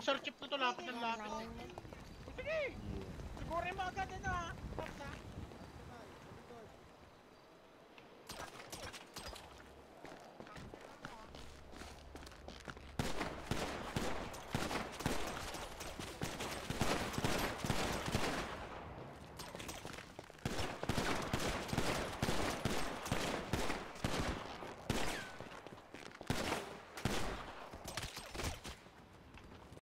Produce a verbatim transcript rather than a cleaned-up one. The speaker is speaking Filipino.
Itong sir chip na to, lapit ng lapit. Sige! Sigurin mo agad na, Pops ha.